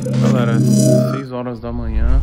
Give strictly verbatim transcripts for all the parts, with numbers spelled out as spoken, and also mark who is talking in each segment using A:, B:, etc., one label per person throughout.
A: Galera, seis horas da manhã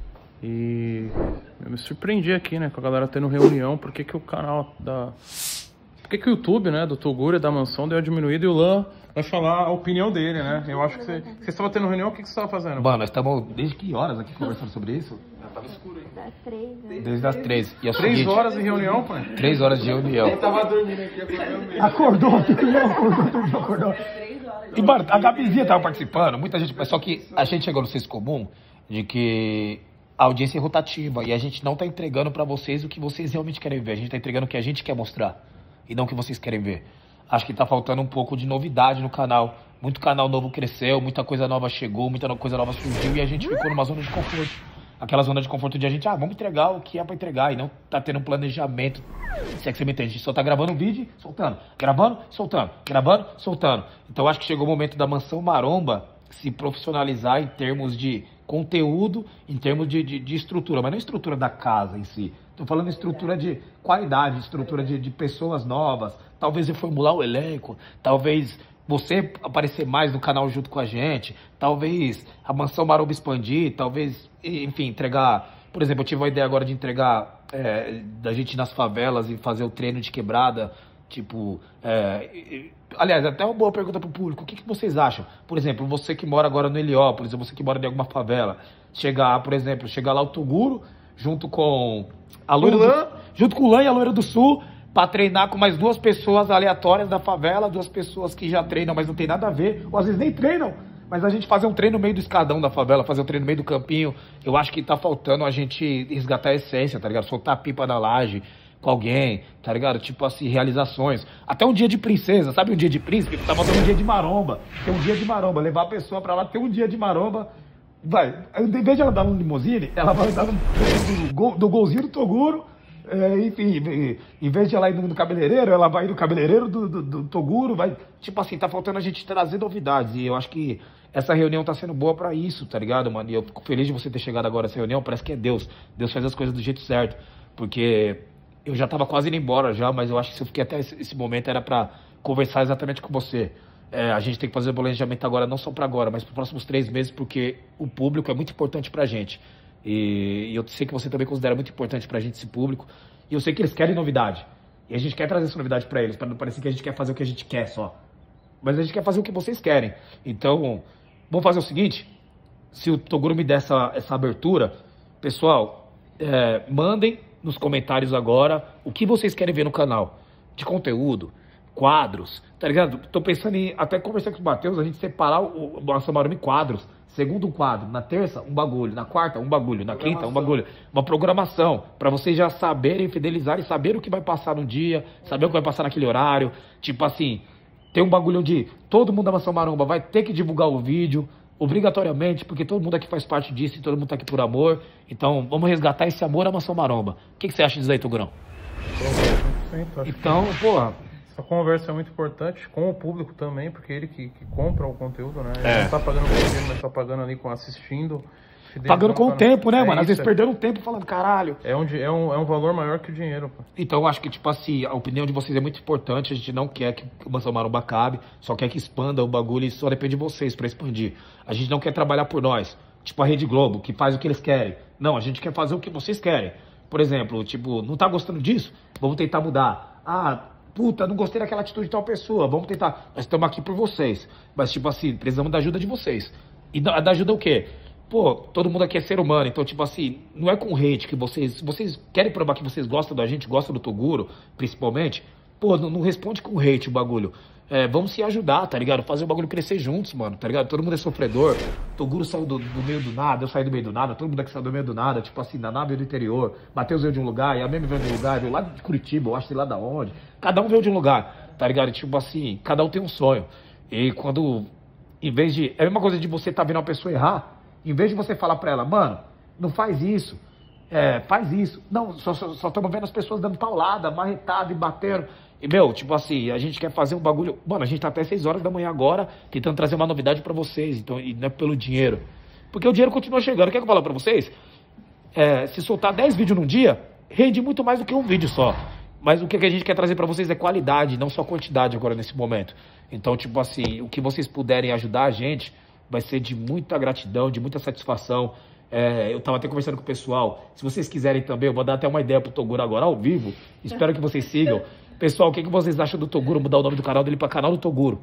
A: e eu me surpreendi aqui, né, com a galera tendo reunião. Por que que o canal da... Por que que o YouTube, né, do Toguro e da Mansão deu uma diminuída e o Lan vai falar a opinião dele, né? Eu acho que você... Vocês estavam tendo reunião, o que que você estava fazendo?
B: Mano, nós estamos desde que horas aqui conversando sobre isso? Já tava escuro aí.
C: Das três, né?
B: Desde as três. E é o
A: Três
B: seguinte,
A: horas de reunião, pai?
B: Três horas de reunião.
D: Eu tava dormindo aqui, acordou.
B: Acordou, acordou, acordou, acordou. E, mano, a Gabizinha tava participando, muita gente, mas só que a gente chegou no senso comum de que a audiência é rotativa e a gente não tá entregando pra vocês o que vocês realmente querem ver. A gente tá entregando o que a gente quer mostrar e não o que vocês querem ver. Acho que tá faltando um pouco de novidade no canal. Muito canal novo cresceu, muita coisa nova chegou, muita coisa nova surgiu e a gente ficou numa zona de conforto. Aquela zona de conforto de a gente, ah, vamos entregar o que é pra entregar e não tá tendo um planejamento. Se é que você me entende, a gente só tá gravando um vídeo, soltando, gravando, soltando, gravando, soltando. Então acho que chegou o momento da Mansão Maromba se profissionalizar em termos de conteúdo, em termos de, de, de estrutura, mas não estrutura da casa em si. Tô falando estrutura de qualidade, estrutura de, de pessoas novas, talvez reformular o elenco, talvez você aparecer mais no canal junto com a gente, talvez a Mansão Maromba expandir, talvez, enfim, entregar... Por exemplo, eu tive a ideia agora de entregar é, da gente ir nas favelas e fazer o treino de quebrada, tipo... É, e, aliás, até uma boa pergunta pro público, o que, que vocês acham? Por exemplo, você que mora agora no Heliópolis, ou você que mora em alguma favela, chegar, por exemplo, chegar lá o Toguro, junto com a loira do, junto com o Lan e a loira do Sul, pra treinar com mais duas pessoas aleatórias da favela, duas pessoas que já treinam, mas não tem nada a ver, ou às vezes nem treinam, mas a gente fazer um treino no meio do escadão da favela, fazer um treino no meio do campinho, eu acho que tá faltando a gente resgatar a essência, tá ligado? Soltar a pipa na laje com alguém, tá ligado? Tipo assim, realizações. Até um dia de princesa, sabe um dia de príncipe? Tá faltando um dia de maromba. Tem um dia de maromba, levar a pessoa pra lá, ter um dia de maromba. Vai, em vez de ela dar um limousine, ela vai dar um, do, do, do golzinho do Toguro. É, enfim, em vez de ela ir no cabeleireiro, ela vai no cabeleireiro do, do, do Toguro, vai... Tipo assim, tá faltando a gente trazer novidades, e eu acho que essa reunião tá sendo boa pra isso, tá ligado, mano? E eu fico feliz de você ter chegado agora nessa reunião, parece que é Deus. Deus faz as coisas do jeito certo, porque eu já tava quase indo embora já, mas eu acho que se eu fiquei até esse, esse momento era pra conversar exatamente com você. É, a gente tem que fazer o planejamento agora, não só pra agora, mas pros próximos três meses, porque o público é muito importante pra gente. E, e eu sei que você também considera muito importante pra gente esse público. E eu sei que eles querem novidade. E a gente quer trazer essa novidade pra eles, pra não parecer que a gente quer fazer o que a gente quer só. Mas a gente quer fazer o que vocês querem. Então, vamos fazer o seguinte. Se o Toguro me der essa, essa abertura, pessoal, é, mandem nos comentários agora o que vocês querem ver no canal. De conteúdo, quadros, tá ligado? Tô pensando em até conversar com o Matheus, a gente separar o, o Mansão Maromba em quadros. Segundo um quadro, na terça um bagulho, na quarta um bagulho, na quinta um bagulho. Uma programação, pra vocês já saberem, fidelizarem, saber o que vai passar no dia, saber o que vai passar naquele horário. Tipo assim, tem um bagulho onde todo mundo da Mansão Maromba vai ter que divulgar o vídeo, obrigatoriamente, porque todo mundo aqui faz parte disso e todo mundo tá aqui por amor. Então, vamos resgatar esse amor à Mansão Maromba. O que, que você acha disso aí, Togurão? Então, porra...
A: Essa conversa é muito importante com o público também, porque ele que, que compra o conteúdo, né? Ele
B: É.
A: não tá pagando por dinheiro, mas tá pagando ali com assistindo.
B: Pagando com o tempo, né,
A: É
B: mano? Às
A: isso,
B: vezes
A: é.
B: perderam tempo falando, caralho.
A: É um, di- é, um, é um valor maior que o dinheiro, pô.
B: Então eu acho que, tipo assim, a opinião de vocês é muito importante. A gente não quer que o Mansão Maromba acabe, só quer que expanda o bagulho e só depende de vocês pra expandir. A gente não quer trabalhar por nós, tipo a Rede Globo, que faz o que eles querem. Não, a gente quer fazer o que vocês querem. Por exemplo, tipo, não tá gostando disso? Vamos tentar mudar. Ah, puta, não gostei daquela atitude de tal pessoa, vamos tentar. Nós estamos aqui por vocês. Mas, tipo assim, precisamos da ajuda de vocês. E da, da ajuda o quê? Pô, todo mundo aqui é ser humano, então, tipo assim, não é com hate que vocês... Vocês querem provar que vocês gostam da gente, gostam do Toguro, principalmente? Pô, não, não responde com hate o bagulho. É, vamos se ajudar, tá ligado? Fazer o bagulho crescer juntos, mano, tá ligado? Todo mundo é sofredor. Toguro saiu do, do meio do nada, eu saí do meio do nada, todo mundo aqui saiu do meio do nada, tipo assim, Naná veio do interior, Matheus veio de um lugar, e a Meme veio de um lugar, veio lá de Curitiba, eu acho sei lá da onde. Cada um veio de um lugar, tá ligado? Tipo assim, cada um tem um sonho. E quando, em vez de... É a mesma coisa de você tá vendo uma pessoa errar, em vez de você falar pra ela, mano, não faz isso, é, faz isso. Não, só estamos só, só vendo as pessoas dando paulada, marretada e batendo. E, meu, tipo assim, a gente quer fazer um bagulho... Mano, a gente tá até seis horas da manhã agora tentando trazer uma novidade pra vocês. Então, e não é pelo dinheiro. Porque o dinheiro continua chegando. Quer que eu fale pra vocês? É, se soltar dez vídeos num dia, rende muito mais do que um vídeo só. Mas o que a gente quer trazer pra vocês é qualidade, não só quantidade agora nesse momento. Então, tipo assim, o que vocês puderem ajudar a gente, vai ser de muita gratidão, de muita satisfação. É, eu tava até conversando com o pessoal. Se vocês quiserem também, eu vou dar até uma ideia pro Toguro agora ao vivo. Espero que vocês sigam. Pessoal, o que, que vocês acham do Toguro mudar o nome do canal dele pra Canal do Toguro?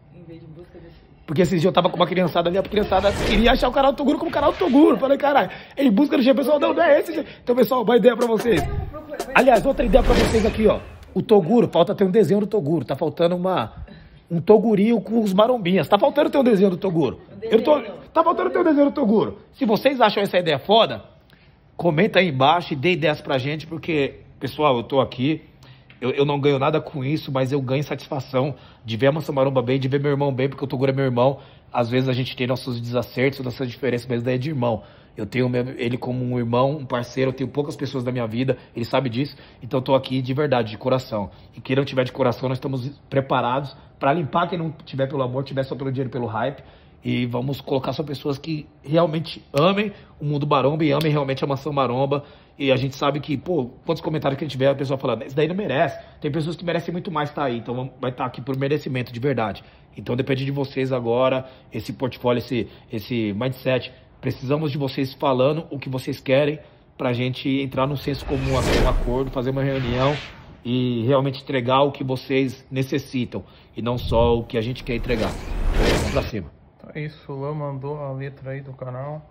B: Porque esses dias eu tava com uma criançada ali, a criançada queria achar o canal do Toguro como canal do Toguro. Falei, caralho, em busca do G, pessoal, não, não é esse. Então, pessoal, uma ideia pra vocês. Aliás, outra ideia pra vocês aqui, ó. O Toguro, falta ter um desenho do Toguro. Tá faltando uma, um Togurinho com os marombinhas. Tá faltando ter um desenho do Toguro. Eu tô, tá faltando ter um desenho do Toguro. Se vocês acham essa ideia foda, comenta aí embaixo e dê ideias pra gente, porque, pessoal, eu tô aqui. Eu, eu não ganho nada com isso, mas eu ganho satisfação de ver a Mansão Maromba bem, de ver meu irmão bem, porque o Toguro é meu irmão. Às vezes a gente tem nossos desacertos, nossas diferenças, mas daí é de irmão. Eu tenho ele como um irmão, um parceiro, eu tenho poucas pessoas da minha vida, ele sabe disso. Então eu tô aqui de verdade, de coração. E quem não tiver de coração, nós estamos preparados para limpar quem não tiver pelo amor, tiver só pelo dinheiro, pelo hype. E vamos colocar só pessoas que realmente amem o mundo maromba e amem realmente a Mansão Maromba. E a gente sabe que, pô, quantos comentários que a gente tiver, a pessoa falando, isso daí não merece. Tem pessoas que merecem muito mais estar aí, então vai estar aqui por merecimento, de verdade. Então depende de vocês agora, esse portfólio, esse, esse mindset. Precisamos de vocês falando o que vocês querem pra gente entrar no senso comum, um acordo, fazer uma reunião e realmente entregar o que vocês necessitam e não só o que a gente quer entregar. Vamos pra cima.
A: Então é isso, o Lan mandou a letra aí do canal.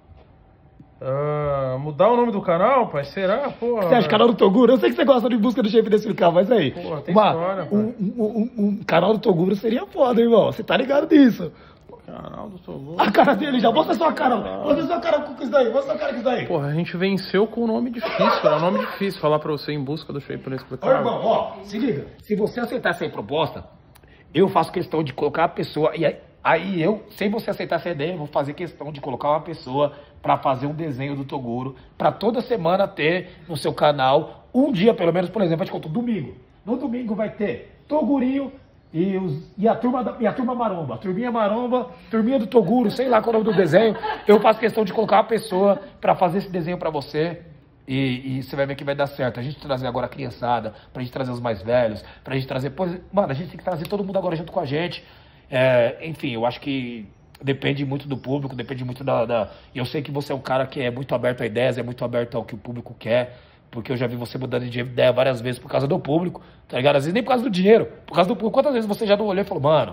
A: Uh, mudar o nome do canal, pai? Será? Porra,
B: você acha canal do Toguro? Eu sei que você gosta de Busca do Shape desse carro, mas aí.
A: Porra, tem
B: uma,
A: história,
B: um, um, um, um canal do Toguro seria foda, irmão. Você tá ligado disso?
A: Canal do Toguro.
B: A cara dele já, mostra sua cara. Mostra sua cara com isso daí, mostra sua cara com isso daí.
A: Porra, a gente venceu com um nome difícil, era um nome difícil falar pra você Em Busca do Shape nesse
B: Ó, irmão, ó, se liga. Se você aceitar essa proposta, eu faço questão de colocar a pessoa. E aí, aí eu, sem você aceitar essa ideia, eu vou fazer questão de colocar uma pessoa pra fazer um desenho do Toguro, pra toda semana ter no seu canal, um dia pelo menos, por exemplo, a gente conta domingo. No domingo vai ter Togurinho e, os, e, a, turma da, e a turma maromba. A turminha maromba, turminha do Toguro, sei lá qual é o nome do desenho. Eu faço questão de colocar uma pessoa pra fazer esse desenho pra você. E, e você vai ver que vai dar certo. A gente trazer agora a criançada, pra gente trazer os mais velhos, pra gente trazer... Pô, mano, a gente tem que trazer todo mundo agora junto com a gente. É, enfim, eu acho que depende muito do público, depende muito da, da... Eu sei que você é um cara que é muito aberto a ideias, é muito aberto ao que o público quer, porque eu já vi você mudando de ideia várias vezes por causa do público, tá ligado? Às vezes nem por causa do dinheiro, por causa do público. Quantas vezes você já não olhou e falou, mano,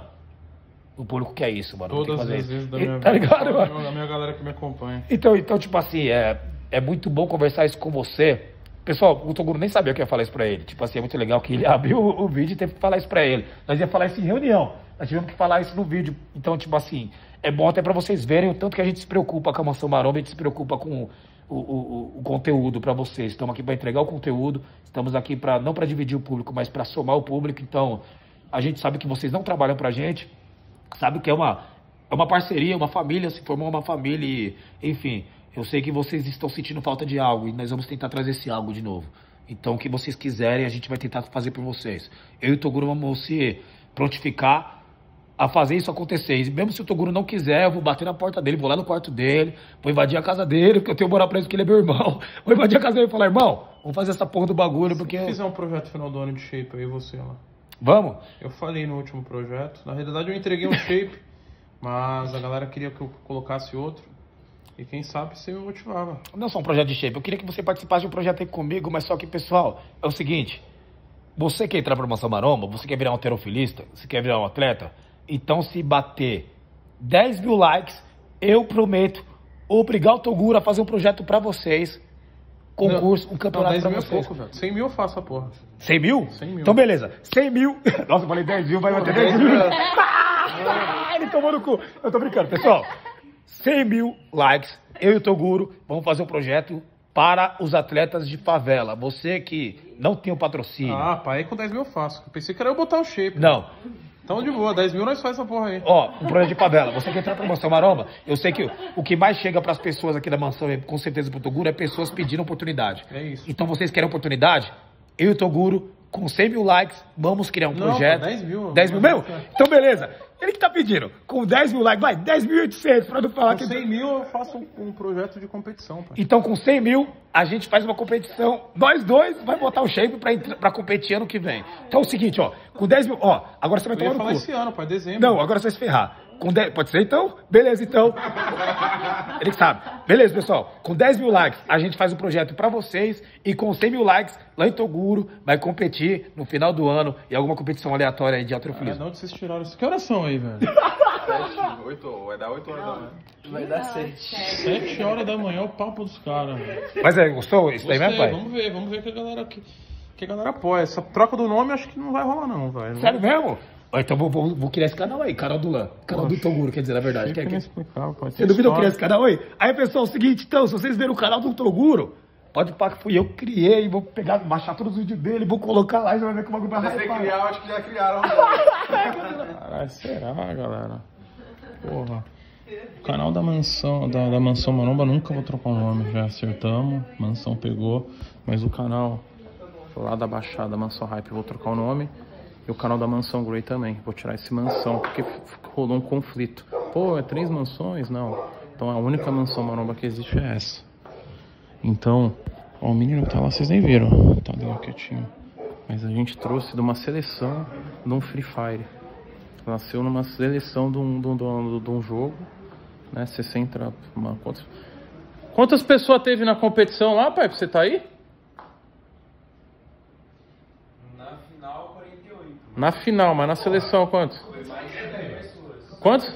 B: o público quer isso, mano.
A: Todas as vezes da minha
B: tá
A: vida,
B: ligado, mano?
A: Da minha galera que me acompanha.
B: Então, então tipo assim, é, é muito bom conversar isso com você. Pessoal, o Toguro nem sabia que eu ia falar isso pra ele. Tipo assim, é muito legal que ele abriu o, o vídeo e teve que falar isso pra ele. Nós ia falar isso em reunião. Nós tivemos que falar isso no vídeo. Então, tipo assim, é bom até pra vocês verem o tanto que a gente se preocupa com a Mansão Maromba, a gente se preocupa com o, o, o, o conteúdo pra vocês. Estamos aqui pra entregar o conteúdo, estamos aqui pra, não pra dividir o público, mas pra somar o público. Então, a gente sabe que vocês não trabalham pra gente, sabe que é uma, é uma parceria, uma família, se formou uma família e, enfim, eu sei que vocês estão sentindo falta de algo e nós vamos tentar trazer esse algo de novo. Então, o que vocês quiserem, a gente vai tentar fazer por vocês. Eu e o Toguro vamos se prontificar a fazer isso acontecer. E mesmo se o Toguro não quiser, eu vou bater na porta dele, vou lá no quarto dele, vou invadir a casa dele, porque eu tenho moral pra isso, porque ele é meu irmão. Vou invadir a casa dele e falar, irmão, vamos fazer essa porra do bagulho, porque...
A: Se fizer um projeto final do ano de shape aí, você lá.
B: Vamos?
A: Eu falei no último projeto. Na realidade, eu entreguei um shape, mas a galera queria que eu colocasse outro. E quem sabe você me motivava.
B: Não só um projeto de shape, eu queria que você participasse de um projeto aí comigo, mas só que, pessoal, é o seguinte, você quer entrar pra Mansão Maromba, você quer virar um alterofilista, você quer virar um atleta, então se bater dez mil likes, eu prometo obrigar o Toguro a fazer um projeto pra vocês, concurso,
A: não,
B: um campeonato
A: não,
B: pra
A: mil
B: vocês.
A: É pouco, velho. cem mil eu faço a porra.
B: cem mil?
A: cem mil.
B: Então beleza, cem mil, nossa, eu falei dez mil, vai bater dez mil. Ah, ele tomou no cu, eu tô brincando, pessoal. cem mil likes, eu e o Toguro vamos fazer um projeto para os atletas de favela. Você que não tem o patrocínio.
A: Ah, pai, aí com dez mil eu faço. Eu pensei que era eu botar o shape.
B: Não.
A: Então de boa, dez mil nós faz essa porra aí.
B: Ó, um projeto de favela. Você quer entrar pra Mansão Maromba? Eu sei que o que mais chega pras pessoas aqui da mansão, com certeza pro Toguro, é pessoas pedindo oportunidade.
A: É isso.
B: Então vocês querem oportunidade? Eu e o Toguro, com cem mil likes, vamos criar um
A: não,
B: projeto.
A: dez mil.
B: dez mil mesmo? Então beleza. Ele que tá pedindo. Com dez mil likes, vai, dez mil e oitocentos, pra não falar
A: com
B: que...
A: Com cem mil eu faço um, um projeto de competição, pai.
B: Então com cem mil, a gente faz uma competição. Nós dois vai botar o shape pra, pra competir ano que vem. Então é o seguinte, ó. Com dez mil, ó. Agora você vai
A: eu
B: tomar
A: ia
B: no
A: falar
B: cu.
A: esse ano, pai, dezembro.
B: Não, agora você vai se ferrar. Com dez... Pode ser então? Beleza, então. Ele que sabe. Beleza, pessoal. Com dez mil likes, a gente faz o projeto pra vocês. E com cem mil likes, lá em Toguro vai competir no final do ano em alguma competição aleatória aí de halterofilismo.
A: Ah, de onde vocês tiraram isso? Que horas são aí, velho?
D: Sete, oito, vai dar oito horas da manhã.
C: Vai dar sete.
A: Sete horas da manhã é o papo dos caras, velho.
B: Mas é, gostou isso daí mesmo, pai?
A: Vamos ver, vamos ver que a galera aqui. Que a galera apoia. Essa troca do nome acho que não vai rolar, não, velho.
B: Sério mesmo? Ó, então vou, vou, vou criar esse canal aí, canal do Lã. Canal do Toguro, quer dizer, na verdade.
A: Fica
B: Quer, quer...
A: inexplicável, pode ser
B: Você duvida eu
A: história.
B: criar esse canal aí? Aí, pessoal, é o seguinte, então, se vocês verem o canal do Toguro, pode pá que fui eu que criei, vou pegar, baixar todos os vídeos dele, vou colocar lá e você vai ver que o bagulho vai
D: Se você
B: hypar.
D: criar, eu acho que já criaram.
A: Caralho, será, galera? Porra. O canal da mansão, da, da Mansão Maromba, nunca vou trocar o nome, já acertamos. Mansão pegou, mas o canal lá da Baixada, Mansão Hype, eu vou trocar o nome. E o canal da Mansão Grey também. Vou tirar esse mansão, porque rolou um conflito. Pô, é três mansões? Não. Então a única Mansão Maromba que existe é essa. Então, ó, o menino que tá lá, vocês nem viram. Tá ali quietinho. Mas a gente trouxe de uma seleção de um Free Fire. Nasceu numa seleção de um, de um, de um, de um jogo. Né? Você entra... Uma, quantas, quantas pessoas teve na competição lá, pai? Você tá aí? Na final, mas na seleção quantos? Quantos?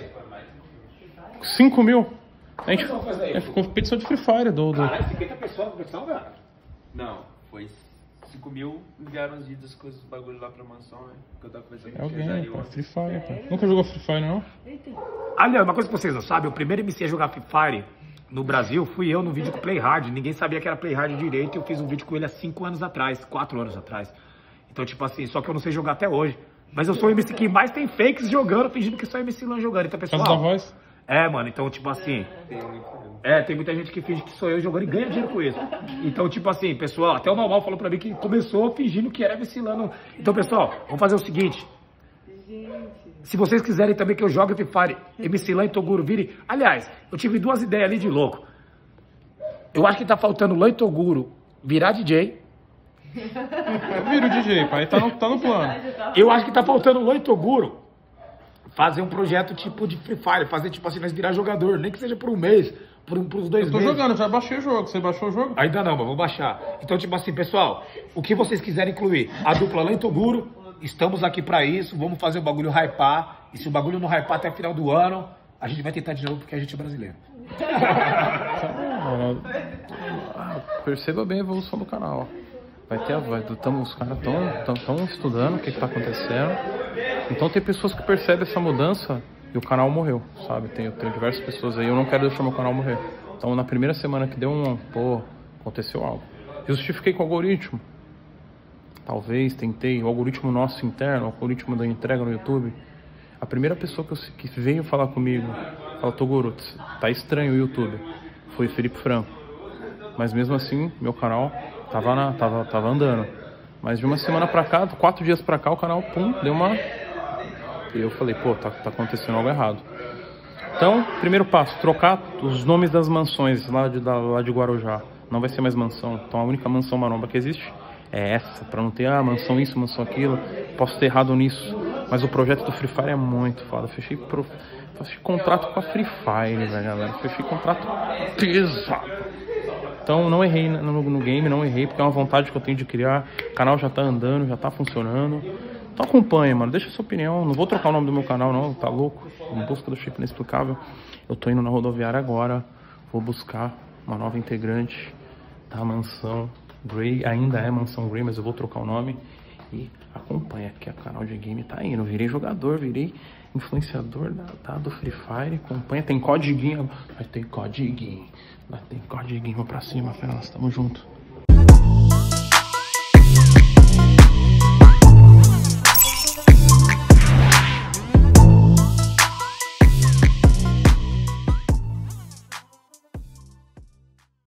A: cinco mil. A gente, a gente competição de Free Fire do... do...
B: Caralho, cinquenta pessoas na competição, velho?
C: Não, foi cinco mil, enviaram os vídeos com os bagulho lá pra mansão, né? Que eu tava conversando
A: É
C: com
A: alguém,
C: o
A: pô, Free Fire, pô. Nunca jogou Free Fire, não?
B: Aliás, uma coisa que vocês não sabem, o primeiro M C a jogar Free Fire no Brasil fui eu no vídeo com o Play Hard. Ninguém sabia que era Play Hard direito e eu fiz um vídeo com ele há cinco anos atrás, quatro anos atrás. Então, tipo assim, só que eu não sei jogar até hoje. Mas eu sou o M C que mais tem fakes jogando, fingindo que sou M C Lan jogando. Então, pessoal...
A: Por causa da voz?
B: É, mano, então, tipo assim... É, tem muita gente que finge que sou eu jogando e ganha dinheiro com isso. Então, tipo assim, pessoal, até o Normal falou pra mim que começou fingindo que era M C Lan. Então, pessoal, vamos fazer o seguinte. Se vocês quiserem também que eu jogue Free Fire, M C Lan e Toguro vire... Aliás, eu tive duas ideias ali de louco. Eu acho que tá faltando Lan e Toguro virar D J...
A: Vira o D J, pai. Tá no, tá no plano.
B: Eu acho que tá faltando Lan e Toguro fazer um projeto tipo de Free Fire, fazer tipo assim, nós virar jogador, nem que seja por um mês, por, um, por uns dois
A: Eu tô
B: meses.
A: jogando, já baixei o jogo. Você baixou o jogo?
B: Ainda não, mas vou baixar. Então, tipo assim, pessoal, o que vocês quiserem incluir? A dupla Lan e Toguro, estamos aqui pra isso, vamos fazer o bagulho hypar. E se o bagulho não hypar até o final do ano, a gente vai tentar de novo porque a gente é brasileiro.
A: Ah, perceba bem a evolução do canal. Vai ter, vai, tamo, os caras estão estudando o que está acontecendo. Então tem pessoas que percebem essa mudança e o canal morreu, sabe? Tem, tem diversas pessoas aí, eu não quero deixar meu canal morrer. Então na primeira semana que deu um, pô, aconteceu algo. Justifiquei com o algoritmo. Talvez, tentei, o algoritmo nosso interno, o algoritmo da entrega no YouTube. A primeira pessoa que, eu, que veio falar comigo, falou, Toguro, tá estranho o YouTube, foi Felipe Franco. Mas mesmo assim, meu canal tava, na, tava, tava andando. Mas de uma semana pra cá, quatro dias pra cá, o canal, pum, deu uma... E eu falei, pô, tá, tá acontecendo algo errado. Então, primeiro passo, trocar os nomes das mansões lá de, da, lá de Guarujá. Não vai ser mais mansão. Então a única mansão maromba que existe é essa. Pra não ter, ah, mansão isso, mansão aquilo. Posso ter errado nisso. Mas o projeto do Free Fire é muito foda. Fechei, pro... Fechei contrato com a Free Fire, velho, galera. Fechei contrato pesado. Então não errei no, no game, não errei, porque é uma vontade que eu tenho de criar. O canal já tá andando, já tá funcionando. Então acompanha, mano, deixa a sua opinião. Não vou trocar o nome do meu canal, não, tá louco? Em busca do chip inexplicável. Eu tô indo na rodoviária agora. Vou buscar uma nova integrante da Mansão Grey. Ainda é Mansão Grey, mas eu vou trocar o nome. E acompanha, que o canal de game tá indo. Virei jogador, virei influenciador da, tá, do Free Fire. Acompanha, tem codiguinho. Vai ter codiguinho. Vai ter codiguinho pra cima, afinal, tamo junto.